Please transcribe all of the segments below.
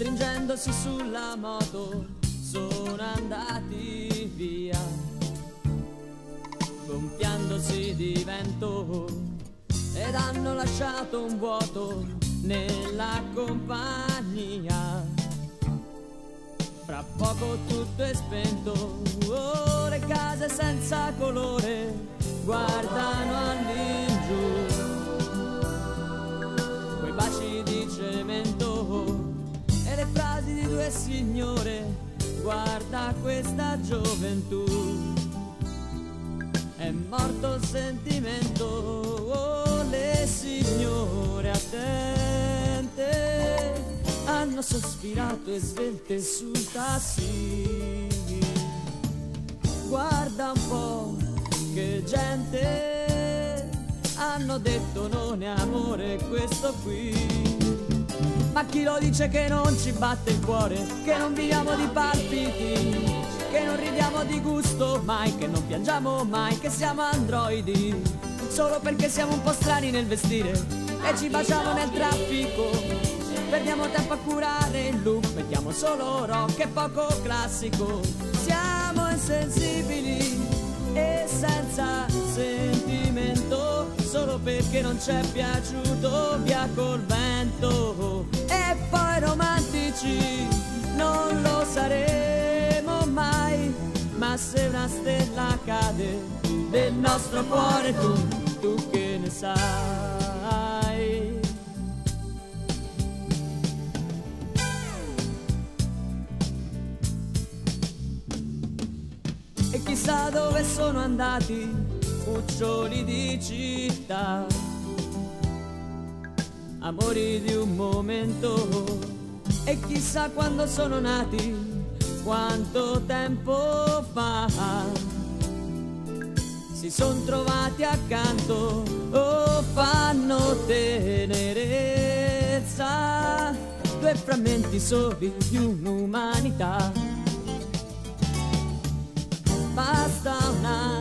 stringendosi sulla moto, sono andati via, gonfiandosi di vento, ed hanno lasciato un vuoto nella compagnia. Fra poco tutto è spento, oh, le case senza colore guardano all'ingiù, quei baci di cemento e le frasi di due signore, guarda questa gioventù. È morto il sentimento, oh, le signore attente hanno sospirato e svelte sul tassì. Guarda un po' che gente, hanno detto non è amore questo qui. Ma chi lo dice che non ci batte il cuore, che non viviamo di palpiti, che non ridiamo di gusto mai, che non piangiamo mai, che siamo androidi, solo perché siamo un po' strani nel vestire e ci baciamo nel traffico. Perdiamo tempo a curare il look, mettiamo solo rock e poco classico. Siamo insensibili e senza sentimento, solo perché non ci è piaciuto via col vento. E poi romantici non lo saremo mai, ma se una stella cade del nostro cuore, tu che ne sai? E chissà dove sono andati cuccioli di città, amori di un momento, e chissà quando sono nati, quanto tempo fa. Si son trovati accanto, oh, fanno tenerezza, due frammenti soli di un'umanità. Basta una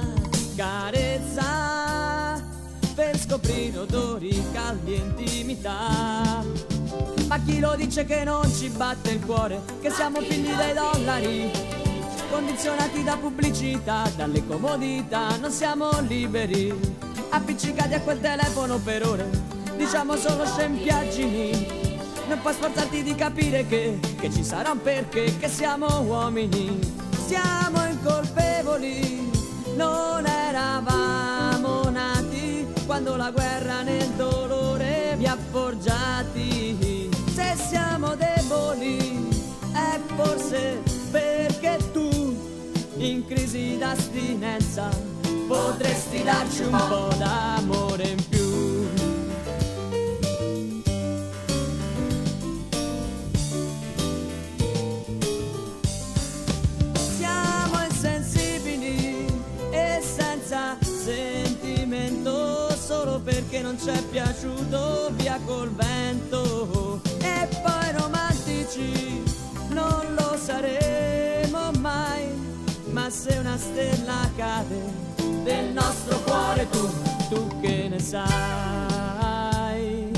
carezza per scoprire odori, caldi e intimità. Ma chi lo dice che non ci batte il cuore, che siamo figli dei dollari, condizionati da pubblicità, dalle comodità, non siamo liberi, appiccicati a quel telefono per ore, diciamo solo scempiaggini. Non puoi sforzarti di capire che ci sarà un perché, che siamo uomini. Siamo incolpevoli, non eravamo nati quando la guerra nel dolore vi ha forgiati. Se siamo deboli è forse perché tu, in crisi d'astinenza, potresti darci un po' d'amore in più. Sentimento, solo perché non ci è piaciuto via col vento. E poi romantici non lo saremo mai, ma se una stella cade del nostro cuore, tu che ne sai?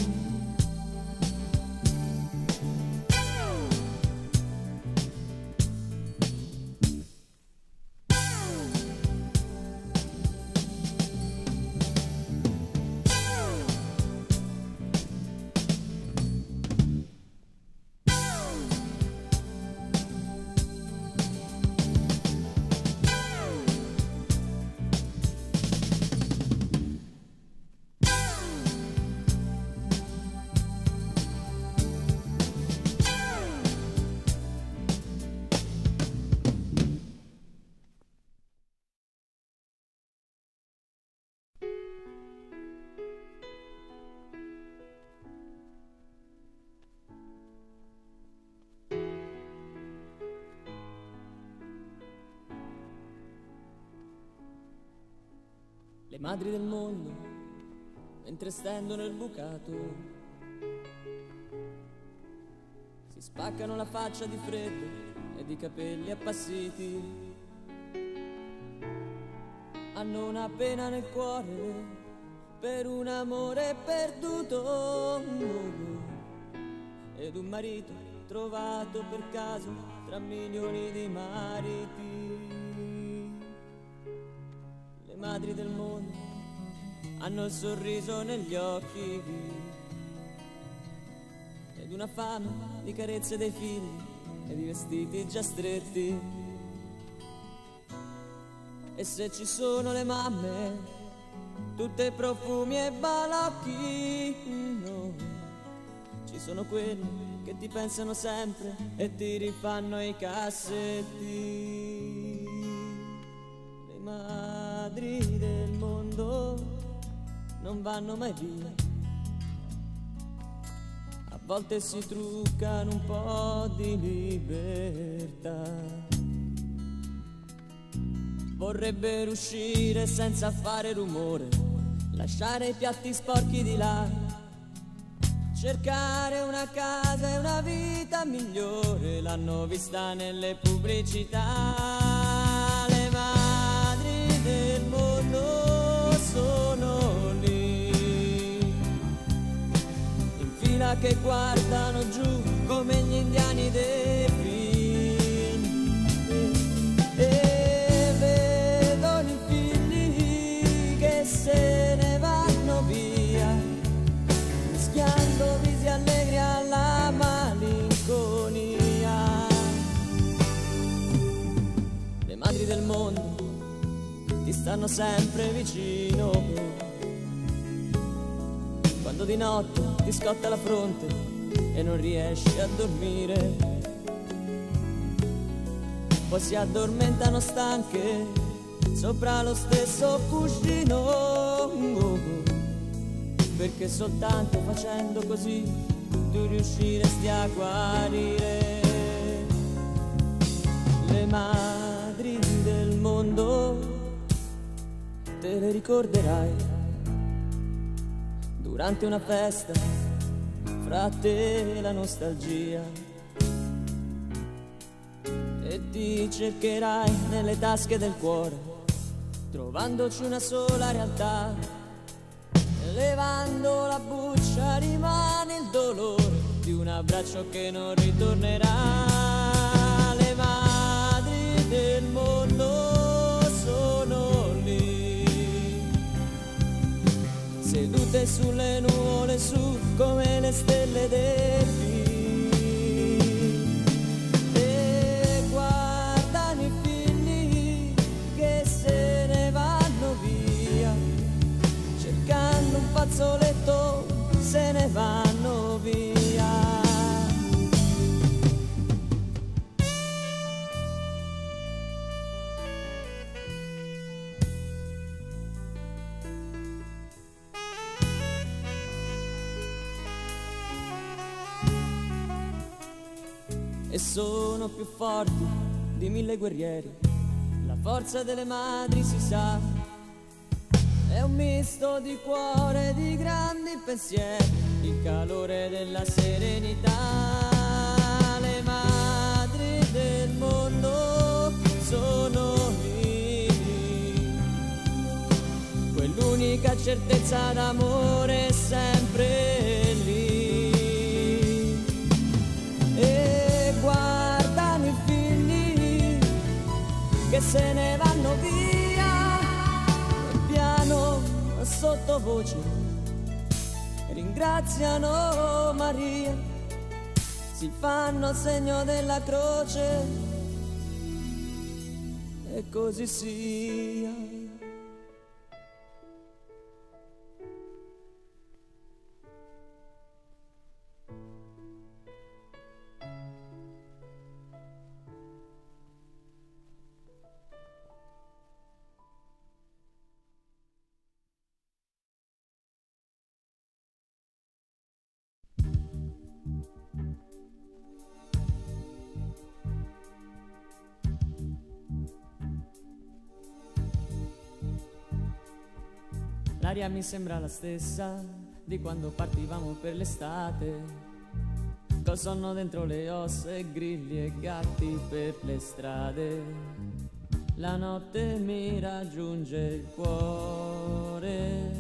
Le madri del mondo, mentre stendono il bucato, si spaccano la faccia di freddo ed i capelli appassiti. Hanno una pena nel cuore per un amore perduto ed un marito trovato per caso tra milioni di mariti. Le madri del mondo hanno il sorriso negli occhi ed una fame di carezze dei figli e di vestiti già stretti. E se ci sono le mamme, tutte profumi e balocchi, no, ci sono quelli che ti pensano sempre e ti rifanno i cassetti. Le madri del mondo non vanno mai via, a volte si truccano un po' di libertà. Vorrebbero uscire senza fare rumore, lasciare i piatti sporchi di là, cercare una casa e una vita migliore, l'hanno vista nelle pubblicità. Le madri del mondo sono lì, in fila che guardano giù come gli indiani dei film. Se ne vanno via, mischiando visi allegri alla malinconia. Le madri del mondo ti stanno sempre vicino, quando di notte ti scotta la fronte e non riesci a dormire, poi si addormentano stanche sopra lo stesso cuscino, perché soltanto facendo così tu riusciresti a guarire. Le madri del mondo te le ricorderai durante una festa, fra te e la nostalgia, e ti cercherai nelle tasche del cuore, trovandoci una sola realtà. Levando la buccia rimane il dolore di un abbraccio che non ritornerà. Le madri del mondo sono lì, sedute sulle nuvole su come le stelle del film. Un fazzoletto se ne vanno via. E sono più forti di 1000 guerrieri, la forza delle madri si sa. È un misto di cuore, di grandi pensieri, il calore della serenità. Le madri del mondo sono lì, quell'unica certezza d'amore è sempre lì. E guardano i figli che se ne vanno via, sottovoce ringraziano Maria, si fanno il segno della croce e così sia. L'aria mi sembra la stessa di quando partivamo per l'estate, col sonno dentro le ossa e grilli e gatti per le strade. La notte mi raggiunge il cuore,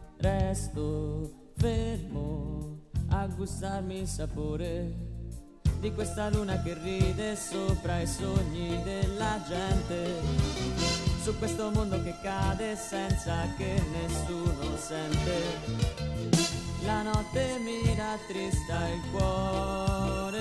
resto fermo a gustarmi il sapore di questa luna che ride sopra i sogni della gente, su questo mondo che cade senza che nessuno sente. La notte mi rattrista il cuore,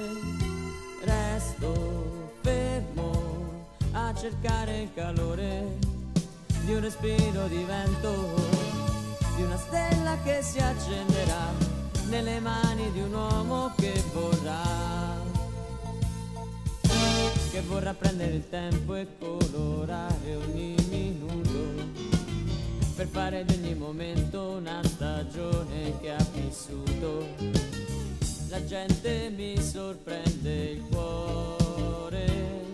resto fermo a cercare il calore di un respiro di vento, di una stella che si accenderà nelle mani di un uomo che vorrà prendere il tempo e colorare ogni minuto, per fare di ogni momento una stagione che ha vissuto. La gente mi sorprende il cuore,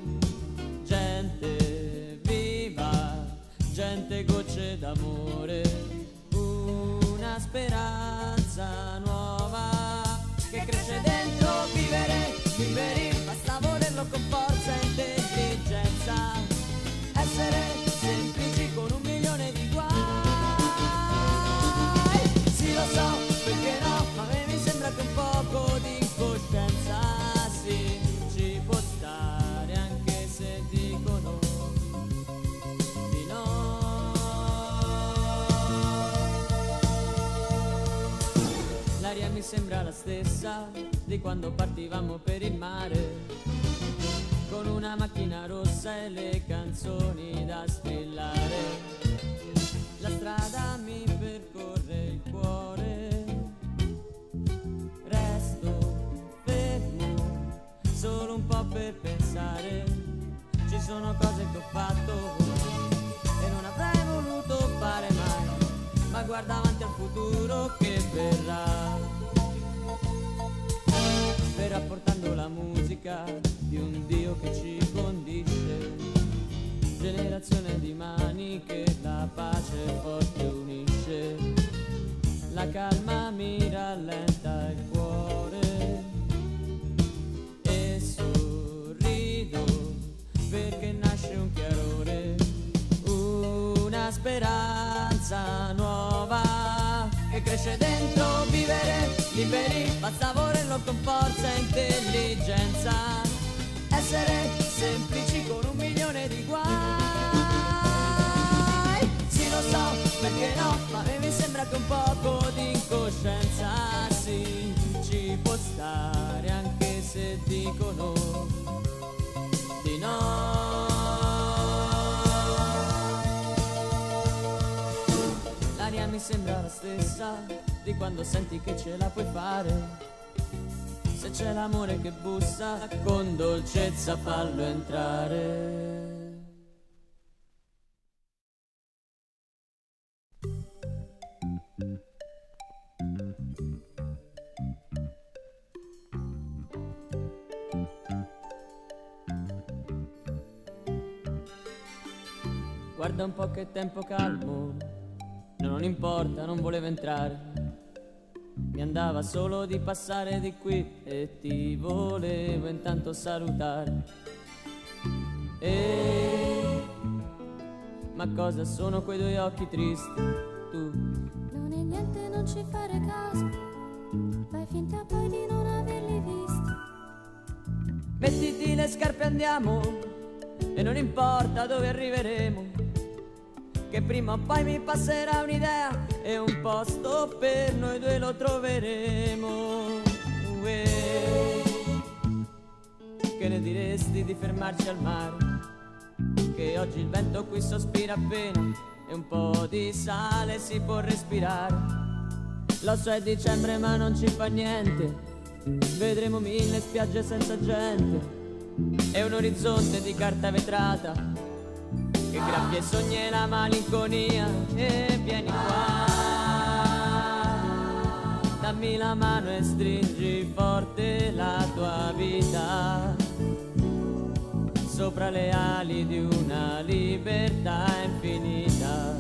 gente viva, gente gocce d'amore, una speranza nuova che cresce dentro. Vivere, liberi, basta volerlo con forza e intelligenza, essere semplici con 1.000.000 di guai. Sì, lo so, perché no, ma a me mi sembra che un poco di incoscienza sì, ci può stare, anche se dicono di no. L'aria mi sembra la stessa di quando partivamo per il mare, con una macchina rossa e le canzoni da strillare. La strada mi percorre il cuore, resto fermo solo un po' per pensare. Ci sono cose che ho fatto e non avrei voluto fare mai, ma guarda avanti al futuro che verrà portando la musica di un Dio che ci condisce, generazione di mani che la pace forte unisce. La calma mi rallenta il cuore e sorrido perché nasce un chiarore, una speranza nuova che cresce dentro. Vivere, liberi, basta volerlo con forza e intelligenza, essere semplici con 1.000.000 di guai. Sì, lo so, perché no, ma a me mi sembra che un poco di incoscienza sì, ci può stare, anche se dicono di no. L'aria mi sembra la stessa di quando senti che ce la puoi fare. Se c'è l'amore che bussa, con dolcezza fallo entrare. Guarda un po' che tempo calmo, non importa, non volevo entrare. Mi andava solo di passare di qui e ti volevo intanto salutare. Ma cosa sono quei due occhi tristi, tu? Non è niente, non ci fare caso, fai finta poi di non averli visti. Mettiti le scarpe e andiamo, e non importa dove arriveremo, che prima o poi mi passerà un'idea e un posto per noi due lo troveremo. Che ne diresti di fermarci al mare? Che oggi il vento qui sospira appena e un po' di sale si può respirare. Lo so è dicembre ma non ci fa niente, vedremo 1000 spiagge senza gente e un orizzonte di carta vetrata che graffia i sogni e la malinconia. E vieni qua, dammi la mano e stringi forte la tua vita sopra le ali di una libertà infinita.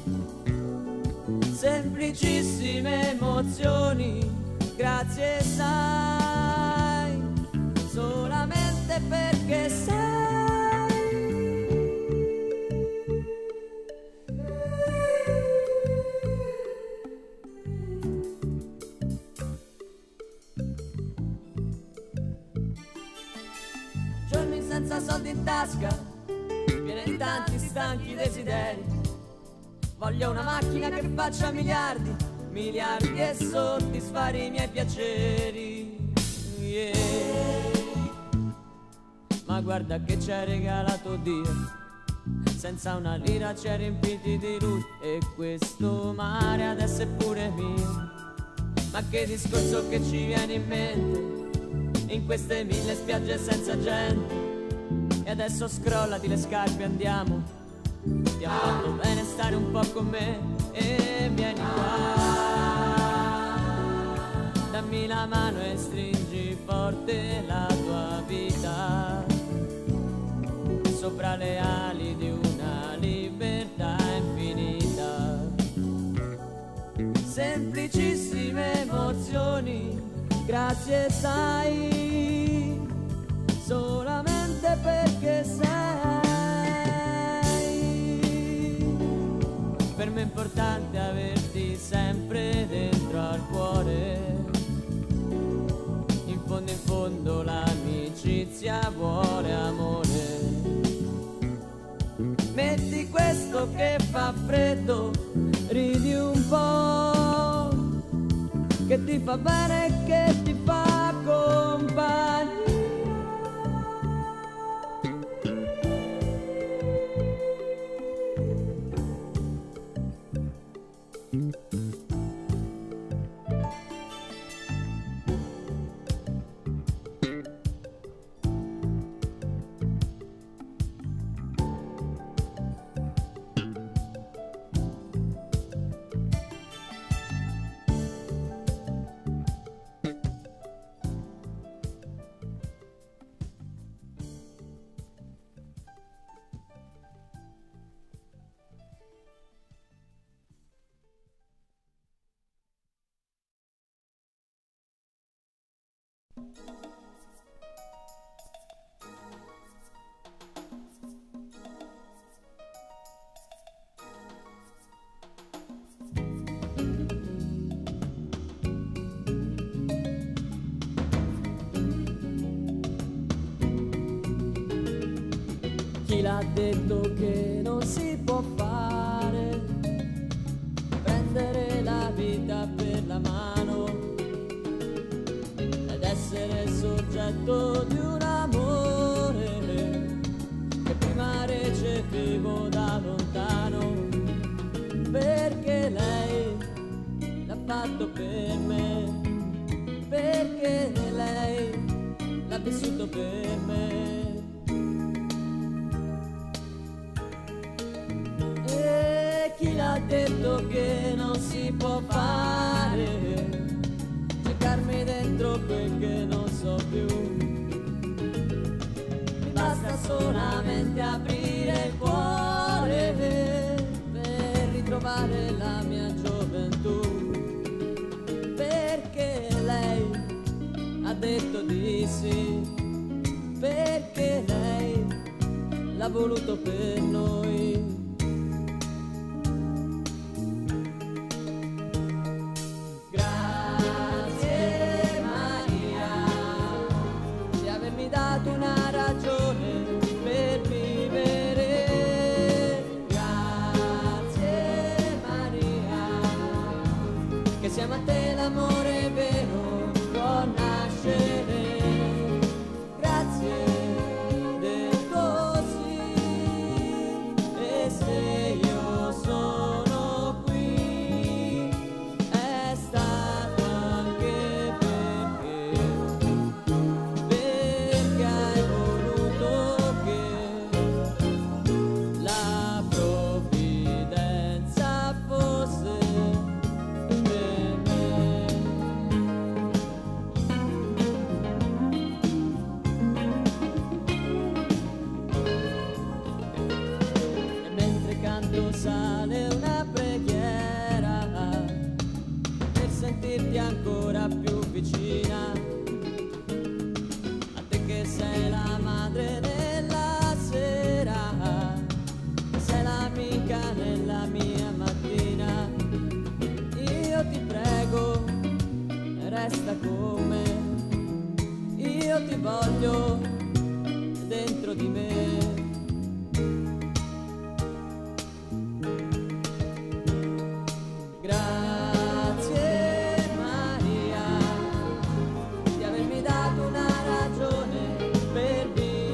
Semplicissime emozioni, grazie sai, solamente perché sai. senza soldi in tasca, piena di tanti stanchi desideri. Voglio una macchina che faccia miliardi, miliardi e soddisfare i miei piaceri. Yeah. Ma guarda che ci ha regalato Dio, senza una lira ci ha riempiti di lui. E questo mare adesso è pure mio. Ma che discorso che ci viene in mente in queste 1000 spiagge senza gente. E adesso scrollati le scarpe, andiamo. Ti ha fatto bene stare un po' con me e vieni qua. Dammi la mano e stringi forte la tua vita sopra le ali di una libertà infinita. Semplicissime emozioni, grazie sai, solamente perché sei. Per me è importante averti sempre dentro al cuore. In fondo l'amicizia vuole amore. Metti questo che fa freddo, ridi un po', che ti fa bene e che ti fa compagnia. Chi l'ha detto che non si può fare, prendere la vita per la mano ed essere soggetto di un amore che prima recepivo da lontano, perché lei l'ha fatto per me, perché lei l'ha vissuto per me. Chi l'ha detto che non si può fare, cercarmi dentro quel che non so più. Mi basta solamente aprire il cuore per ritrovare la mia gioventù, perché lei ha detto di sì, perché lei l'ha voluto per noi. Una ragione per vivere, grazie Maria, che siamo a te l'amore vero può nascere, grazie del così, e se io sono qui è stato anche perché hai voluto che la provvidenza fosse per me. E mentre canto sale una preghiera per sentirti ancora più vicina, che sei la madre nella sera, sei l'amica nella mia mattina. Io ti prego, resta con me, io ti voglio dentro di me. Grazie Maria di avermi dato una ragione per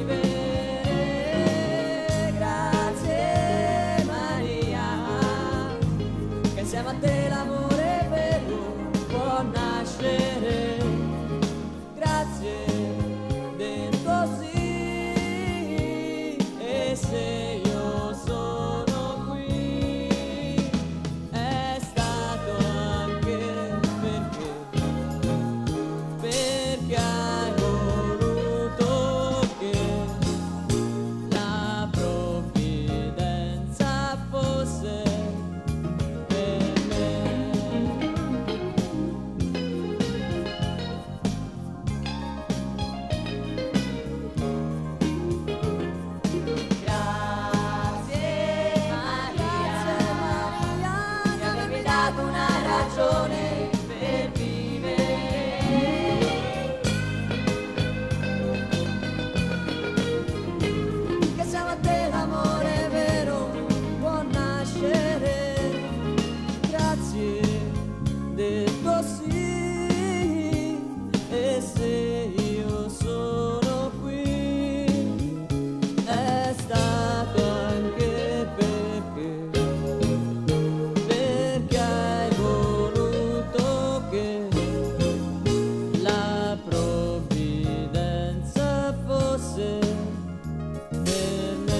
vivere. Grazie Maria che insieme a te l'amore vero può nascere. Grazie del tuo sì, e se io sono qui è stato anche perché hai voluto che la provvidenza fosse per me. Grazie Maria di avermi dato una ragione per vivere. Che siamo a te l'amore vero può nascere. Grazie del tuo sì, e se io sono qui è stato anche perché hai voluto che la provvidenza fosse per me.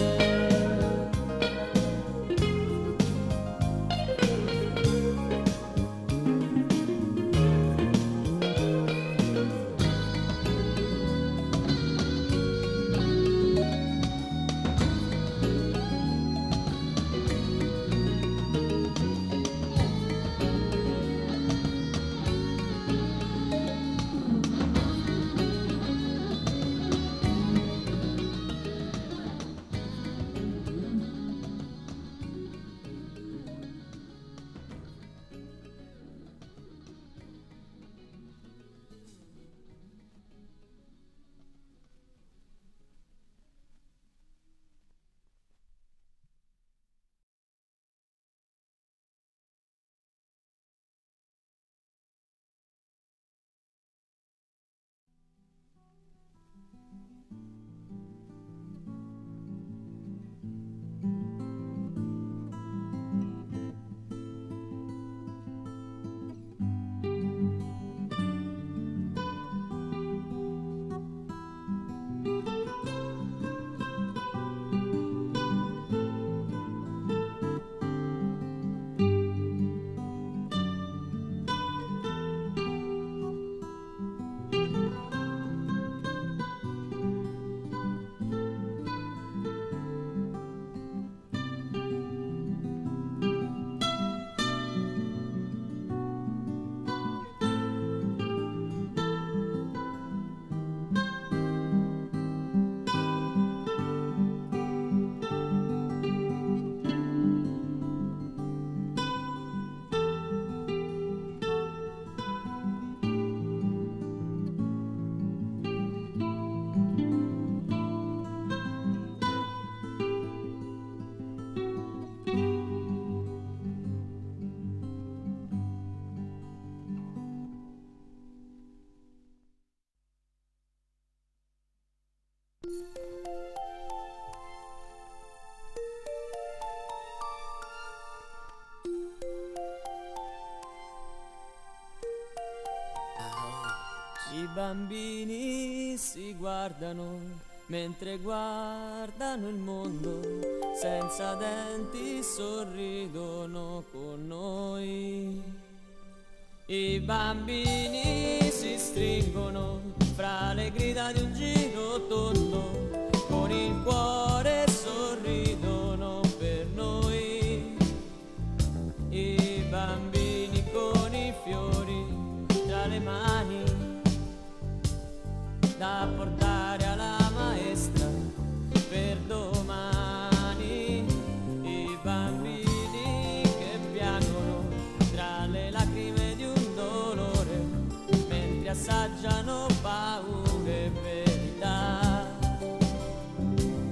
I bambini si guardano mentre guardano il mondo, senza denti sorridono con noi. I bambini si stringono fra le grida di un giro tondo, con il cuore sorridono per noi. I bambini con i fiori tra le mani da portare alla maestra per domani. I bambini che piangono tra le lacrime di un dolore, mentre assaggiano paure e verità.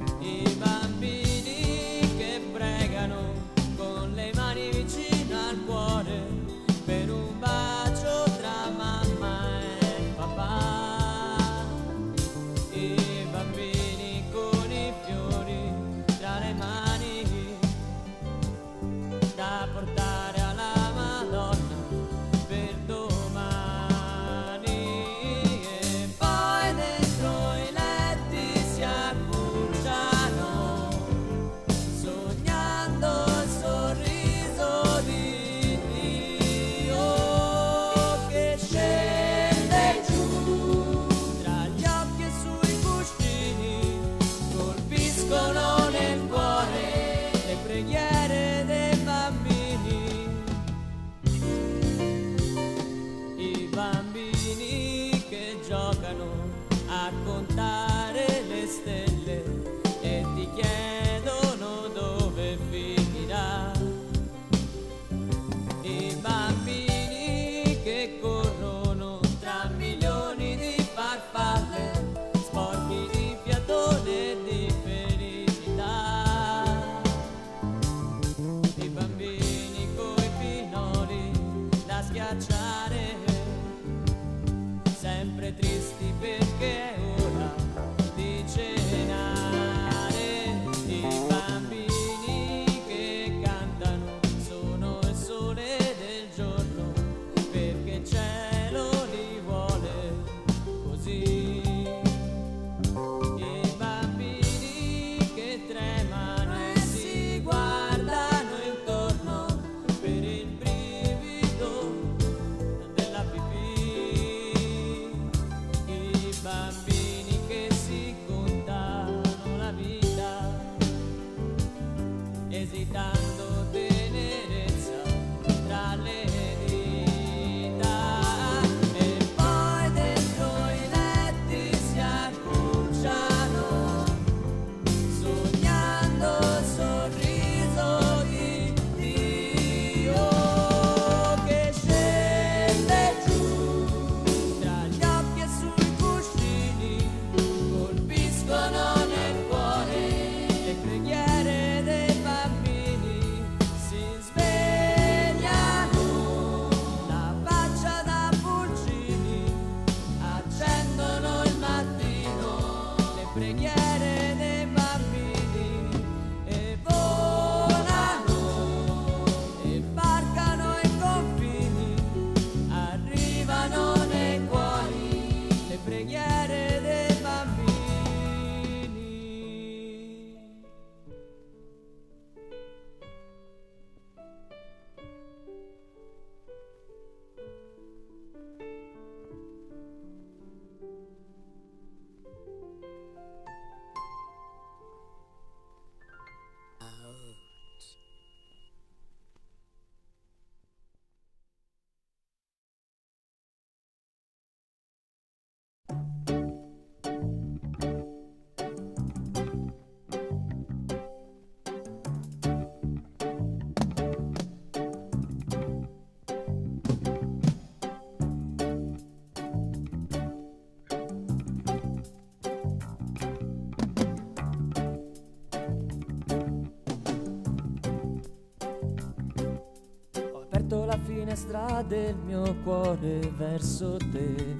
dalla finestra del mio cuore verso te.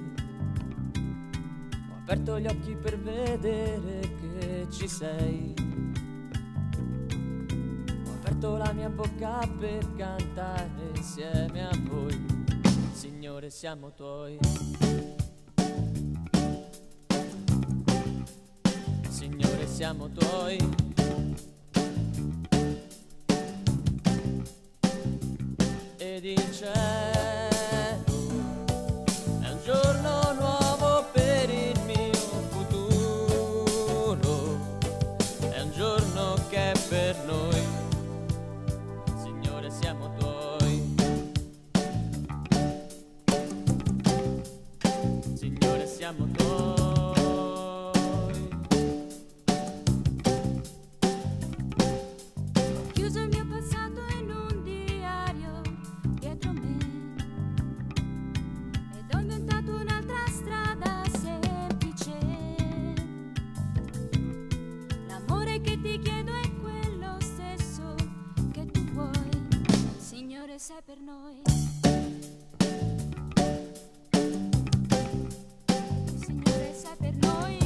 Ho aperto gli occhi per vedere che ci sei. Ho aperto la mia bocca per cantare insieme a voi. Signore, siamo tuoi. Signore, siamo tuoi. Ed il cielo è un giorno nuovo per il mio futuro, è un giorno che è per noi. Signore, siamo tuoi. Signore, siamo tuoi. Ho chiuso il mio passato in un diario dietro me ed ho inventato un'altra strada semplice. L'amore che ti chiedo è quello stesso che tu vuoi. Signore, sei per noi. Signore, sei per noi.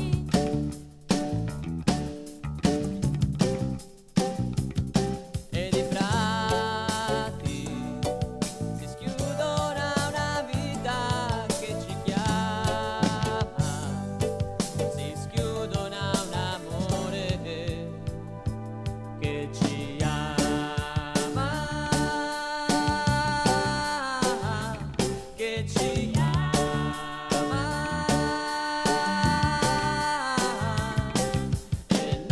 Ed i frati si schiudono a una vita che ci chiama, si schiudono a un amore che ci ama, che ci ama. E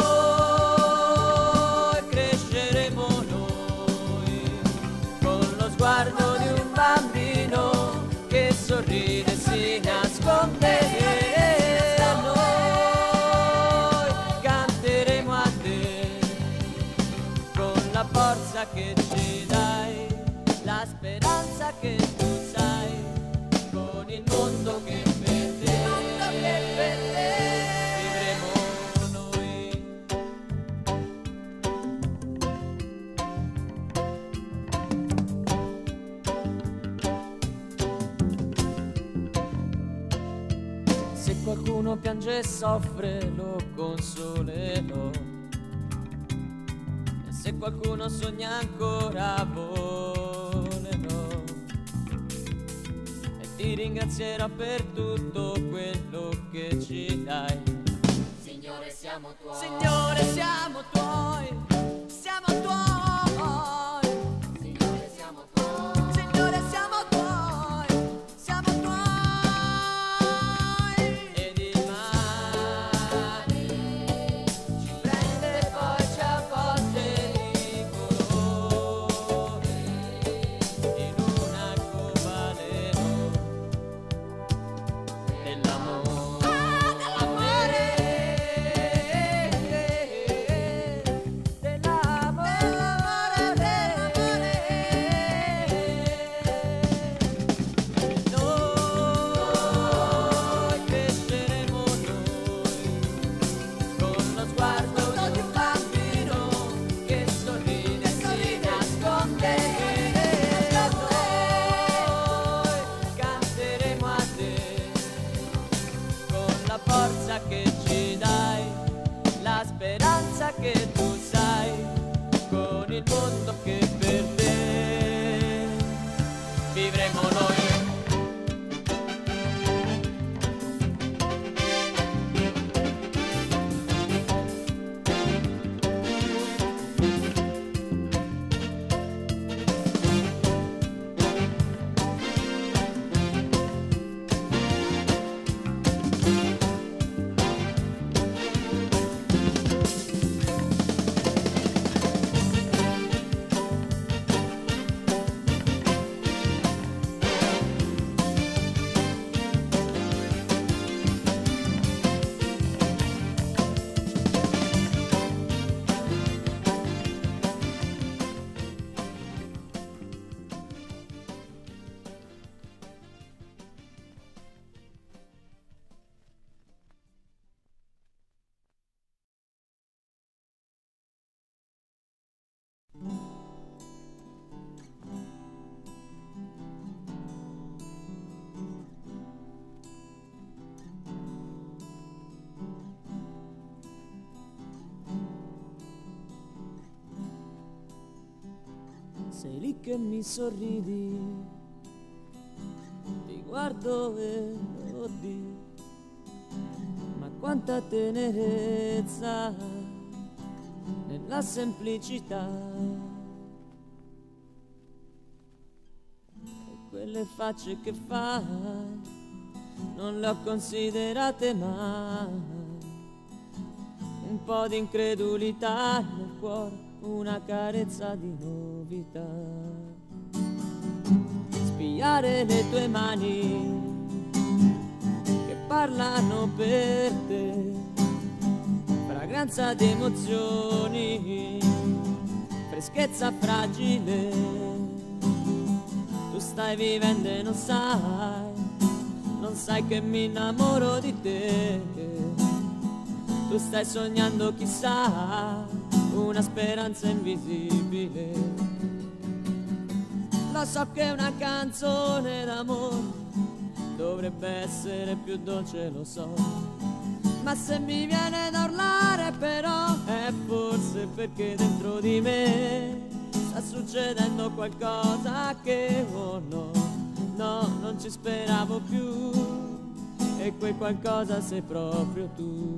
noi cresceremo noi con lo sguardo di un bambino che sorride e si nasconde. Noi canteremo a te con la forza che ci dai, la speranza che tu sai, con il mondo che per te vivremo noi. Se qualcuno piange e soffre lo consolerò, e se qualcuno sogna ancora volerò, e ti ringrazierò per tutto quello che ci dai. Signore, siamo tuoi. Signore, siamo tuoi, siamo tuoi. Signore, siamo tuoi. Signore, siamo tuoi, siamo tuoi. Ed il mare ci prende e poi ci avvolge di colore in un arcobaleno dell'amore. Dell'amore. sei lì che mi sorridi, ti guardo e oddio, ma quanta tenerezza nella semplicità. E quelle facce che fai non le ho considerate mai. Un po' di incredulità nel cuore, una carezza di novità. Spiare le tue mani che parlano per te, fragranza di emozioni, freschezza fragile. Tu stai vivendo e non sai che mi innamoro di te. Tu stai sognando chissà una speranza invisibile. Lo so che una canzone d'amore dovrebbe essere più dolce, lo so, ma se mi viene da urlare però è forse perché dentro di me sta succedendo qualcosa che no, non ci speravo più, e quel qualcosa sei proprio tu.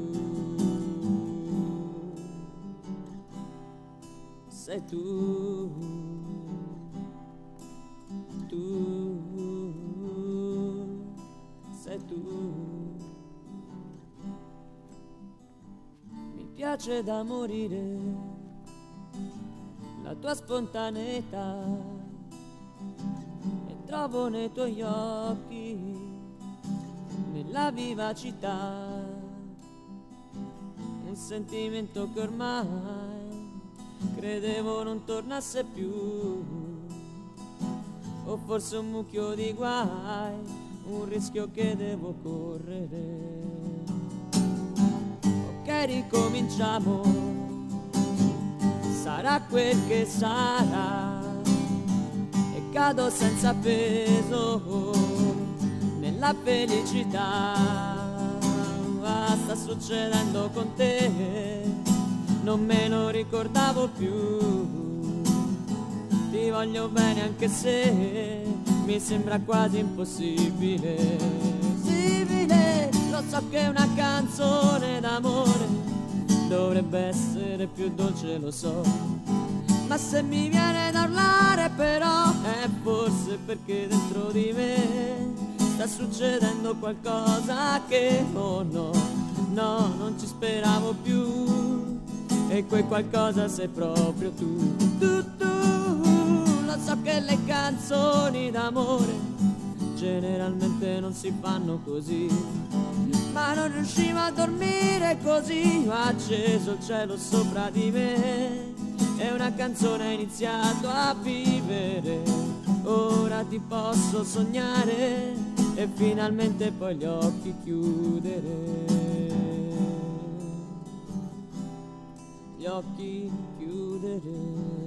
Sei tu, sei tu. Mi piace da morire la tua spontaneità, e trovo nei tuoi occhi, nella vivacità, un sentimento che ormai credevo non tornasse più, o forse un mucchio di guai, un rischio che devo correre. Ok, ricominciamo, sarà quel che sarà, e cado senza peso nella felicità. Sta succedendo con te, non me lo ricordavo più. Ti voglio bene anche se mi sembra quasi impossibile. Lo so che una canzone d'amore dovrebbe essere più dolce, lo so, ma se mi viene da urlare però è forse perché dentro di me sta succedendo qualcosa che no, non ci speravo più, e quel qualcosa sei proprio tu. Lo so che le canzoni d'amore generalmente non si fanno così, ma non riuscivo a dormire così. Ho acceso il cielo sopra di me e una canzone ha iniziato a vivere. Ora ti posso sognare e finalmente poi gli occhi chiudere. Gli occhi chiudere,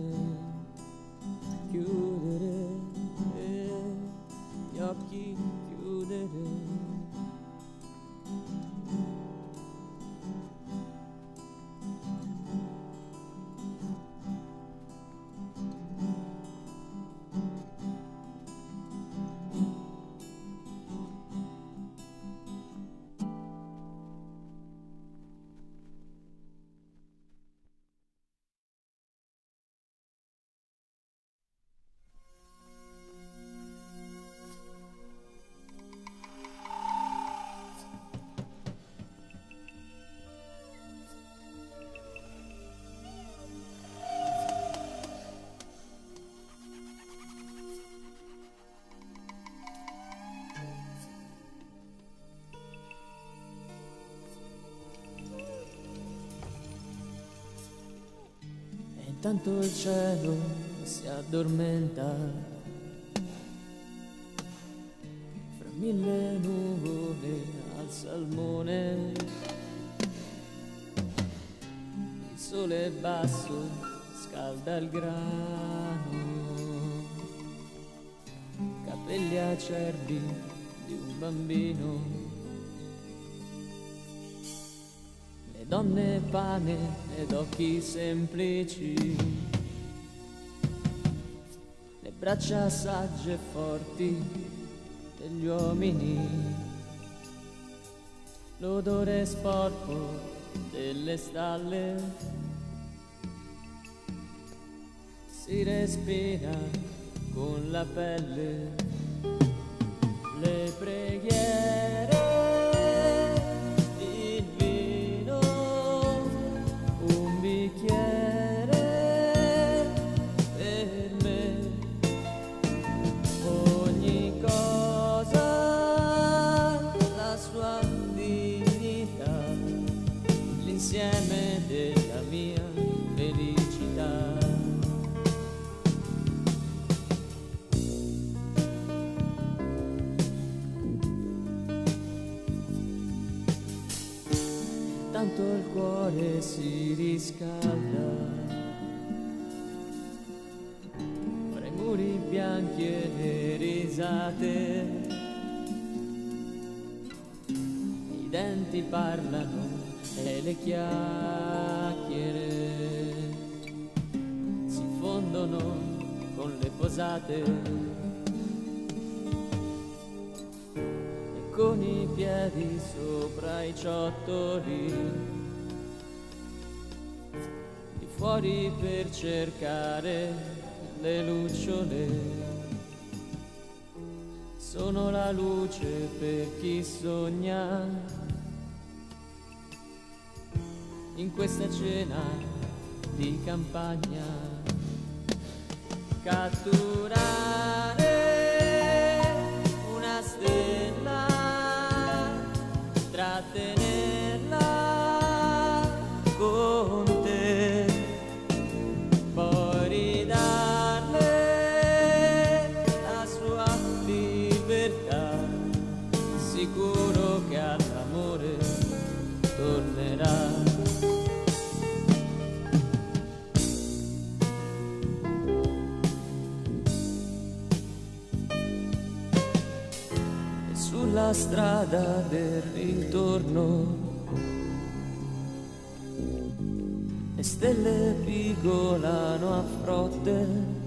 gli occhi chiudere. Intanto il cielo si addormenta fra mille nuvole al salmone. Il sole basso scalda il grano, capelli acerbi di un bambino. Donne pane ed occhi semplici braccia sagge e forti degli uomini, l'odore sporco delle stalle si respira con la pelle, le preghiere, il vino, un bicchiere per me, ogni cosa la sua dignità, l'insieme della mia felicità. Tanto il cuore si riscalda fra i muri bianchi e le risate, i denti parlano e le chiacchiere si fondono con le posate, e con i piedi sopra i ciottoli, di fuori per cercare le lucciole, sono la luce per chi sogna in questa cena di campagna. Catturare una stella, trattenerla con te, poi ridarle la sua libertà, sicuro che all'amore tornerà. Sulla strada del ritorno le stelle pigolano a frotte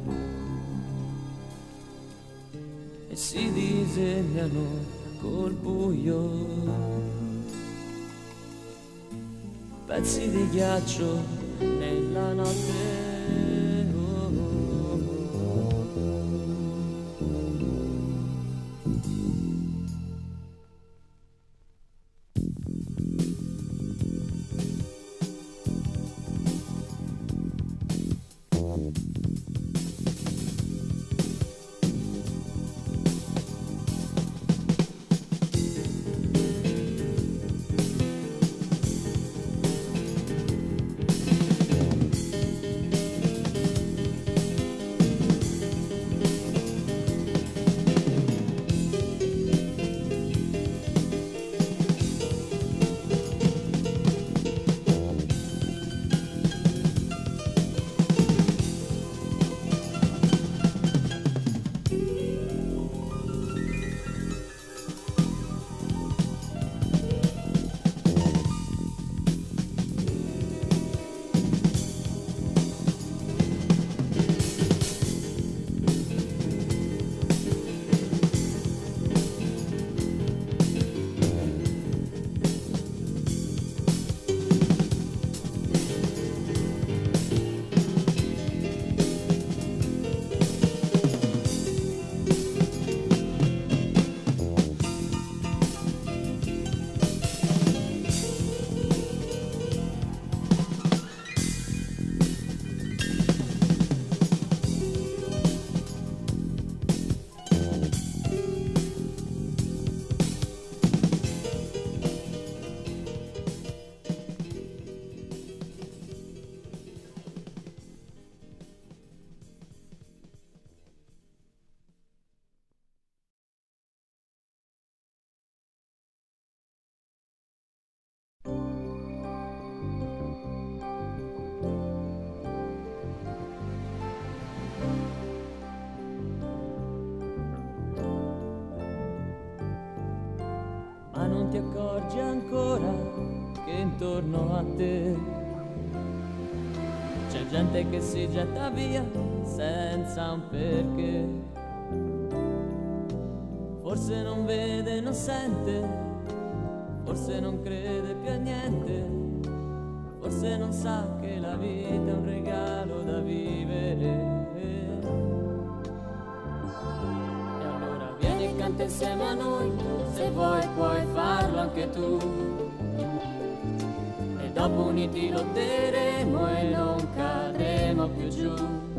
e si disegnano col buio, pezzi di ghiaccio nella notte. Non ti accorgi ancora che intorno a te C'è gente che si getta via senza un perché, forse non vede, non sente, forse non crede più a niente, forse non sa che la vita è un regalo da vivere. E allora vieni e canta insieme a noi, se vuoi puoi farlo anche tu. E dopo uniti lotteremo e non cadremo più giù.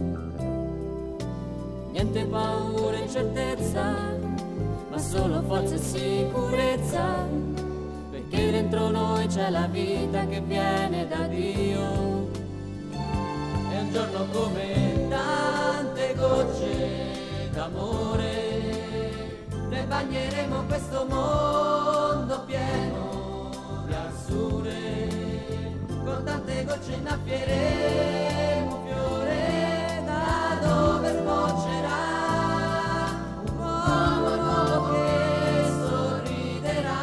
Niente paura, incertezza, ma solo forza e sicurezza, perché dentro noi c'è la vita che viene da Dio. E un giorno come tante gocce d'amore, noi bagneremo questo mondo pieno di azzurre, con tante gocce innaffieremo un fiore da dove sboccerà un uomo nuovo che sorriderà.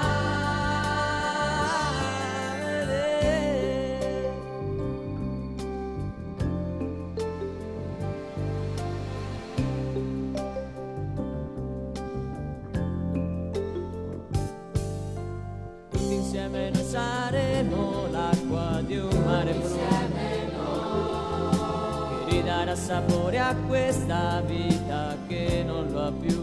Tutti insieme noi saremo l'acqua di un mare blu che ridarà sapore a questa vita che non lo ha più.